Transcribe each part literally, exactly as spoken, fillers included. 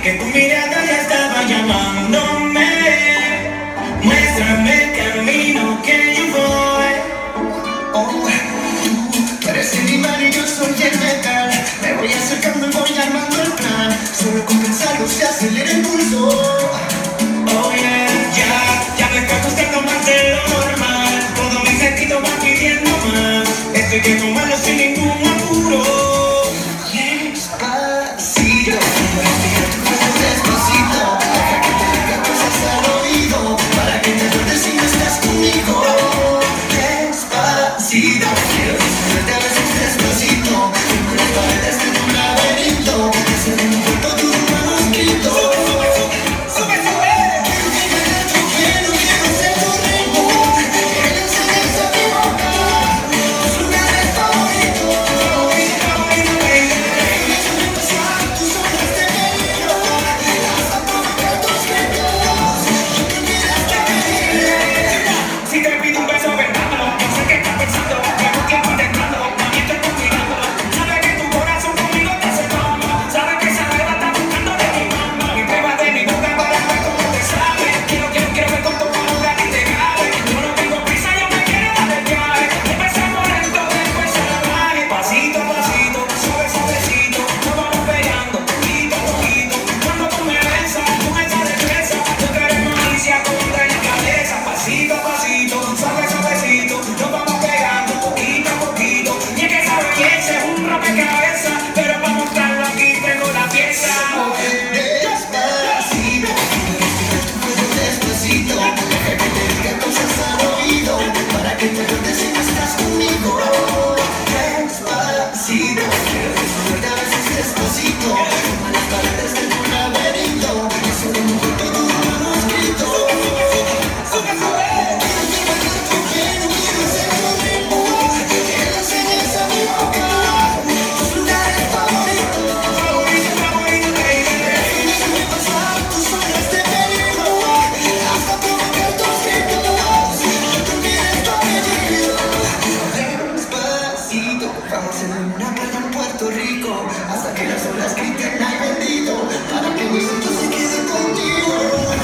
que tu mirada ya estaba llamándome. Muéstrame el camino que yo voy. Oh, tú eres el imán y yo soy el metal. Me voy acercando y voy armando el plan. Solo con pensarlo se acelera el pulso. Oh yeah, ya, ya me está gustando más de lo normal. Todo mi sentido va pidiendo más. Estoy que tomarlo sin ningún apuro. Despacito, respira tu cuerpo despacito. Deja que te diga cosas al oído, para que te acuerdes si no estás conmigo. Despacito, quiero desnudarte a veces despacito. Como las paredes de un laberinto, que se den un cuerpo tu manuscrito. Sube, sube. Quiero, quiero ser tu ritmo. Que le enseñes a mi boca tus lugares favoritos. Tus hombres de peligro, hasta provocar tus gritos. Yo te olvidas de pedir. Si te pido un beso, vendámelo. No sé qué estás pensando. Llevo tiempo intentándolo. Mami, estoy confinándolo. Sabes que tu corazón conmigo te hace mambo. Sabes que esa beba está buscando de mi mamá. Mi prueba de mi boca para ver cómo te sabe. Quiero, quiero, quiero ver con tu madura y te cabe. Yo no tengo prisa, yo me quiero dar el viaje. Empezamos lento, después salvaje. Pasito a pasito, suave, suavecito. Nos vamos pegando, poquito a poquito. Cuando tú me besas, con esa destreza, yo quiero malicia contra la cabeza. Pasito a pasito, suave, suavecito. Nos vamos pegando, poquito a poquito. Y es que sabes que ese es un rompecabezas, pero para mostrarlo aquí tengo la pieza. Despacito, respira tu cuerpo despacito. Deja que te diga cosas al oído, para que te acuerdes si no estás conmigo. Despacito, quiero desnudarte a veces despacito. Como las paredes de un laberinto, que solo un cuerpo tu manuscrito. Sube, sube. Quiero, quiero ser tu ritmo. Que le enseñes a mi boca tus lugares favoritos. Favorito, favorito, baby. Déjame pasar tus horas de peligro, hasta provocar tus gritos. No te olvides tu apellido. Despacito, vamos en una playa en Puerto Rico, hasta que las olas griten ay bendito, para que mi sueño se quede contigo.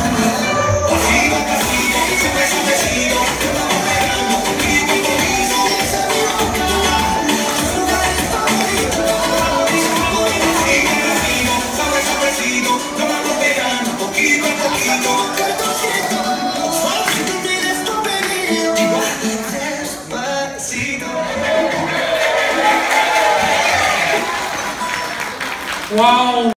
Pasito a pasito, sube, suavecito. Nos vamos pegando, poquito a poquito. Enseñes a mi boca tus lugares favoritos. Favorito, favorito, suave, suavecito. Nos vamos pegando, poquito a poquito. Provocar tus gritos. No te olvides tu apellido. Despacito. Wow.